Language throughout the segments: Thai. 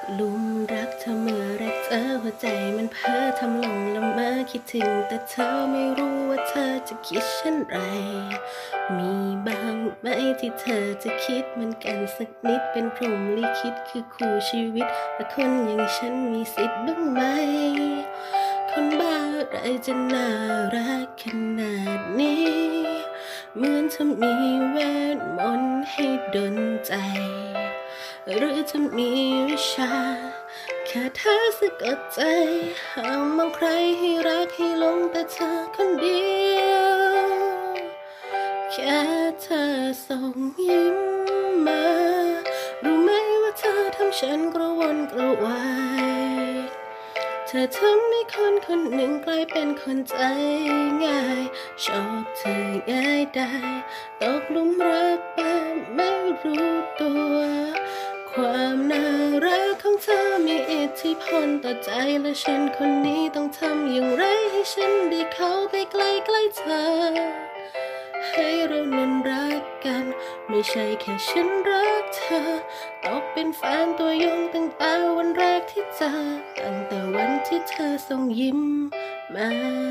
หลุมรักเธอเมื่อแรกเจอหัวใจมันเพ้อทำหลงละเมอคิดถึงแต่เธอไม่รู้ว่าเธอจะคิดเช่นไรมีบ้างไหมที่เธอจะคิดเหมือนกันสักนิดเป็นพรหมลิขิตคือคู่ชีวิตแต่คนอย่างฉันมีสิทธิ์บ้างไหมคนบ้าอะไรจะน่ารักขนาดนี้เหมือนจะมีเวทมนต์ให้ดลใจหรือจะมีวิชาแค่เธอสะกดใจห้ามมองใครให้รักให้หลงแต่เธอคนเดียวแค่เธอส่งยิ้มมารู้ไหมว่าเธอทำฉันกระวนกระวายเธอทำให้คนคนหนึ่งกลายเป็นคนใจง่ายชอบเธอง่ายได้ตกหลุมรักแบบไม่รู้ตัวความน่ารักของเธอมีอิทธิพลต่อใจและฉันคนนี้ต้องทำอย่างไรให้ฉันได้เข้าไปใกล้ๆเธอให้เรานั้นรักกันไม่ใช่แค่ฉันรักเธอตกเป็นแฟนตัวยงตั้งแต่วันแรกที่เจอตั้งแต่วันที่เธอส่งยิ้มมา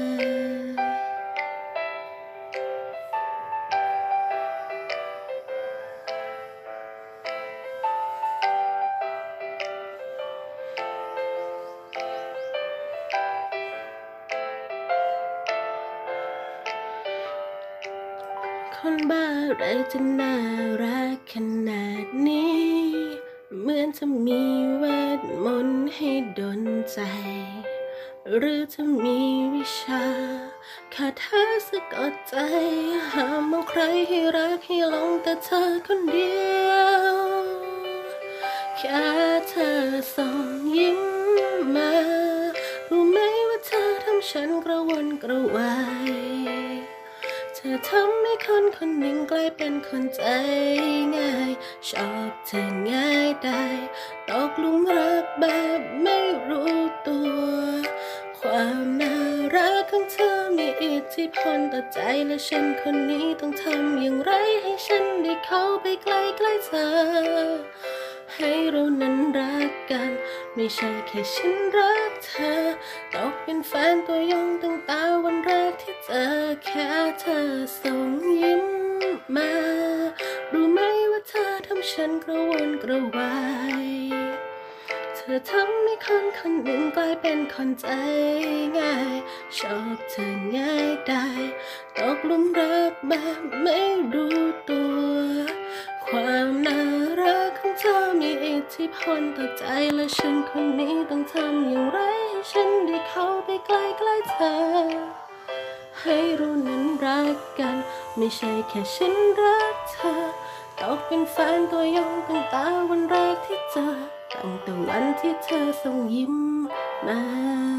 คนบ้าอะไรจะน่ารักขนาดนี้เหมือนจะมีเวทมนต์ให้ดลใจหรือจะมีวิชาคาถาสะกดใจห้ามมองใครให้รักให้หลงแต่เธอคนเดียวแค่เธอส่งยิ้มมารู้ไหมว่าเธอทำฉันกระวนกระวายเธอทำให้คนคนหนึ่งกลายเป็นคนใจง่ายชอบเธอง่ายได้ตกหลุมรักแบบไม่รู้ตัวความน่ารักของเธอมีอิทธิพลต่อใจและฉันคนนี้ต้องทำอย่างไรให้ฉันได้เข้าไปใกล้ๆเธอให้เรานั้นรักกันไม่ใช่แค่ฉันรักเธอตกเป็นแฟนตัวยงตั้งแต่วันแรกที่เจอแค่เธอส่งยิ้มมารู้ไหมว่าเธอทำฉันกระวนกระวายเธอทำให้คนคนหนึ่งกลายเป็นคนใจง่ายชอบเธอง่ายได้ตกหลุมรักแบบไม่รู้ตัวความน่ารักของเธอมีอิทธิพลต่อใจและฉันคนนี้ต้องทำอย่างไรให้ฉันได้เข้าไปใกล้ๆเธอให้เรานั้นรักกันไม่ใช่แค่ฉันรักเธอตกเป็นแฟนตัวยงตั้งแต่วันแรกที่เจอตั้งแต่วันที่เธอส่งยิ้มมา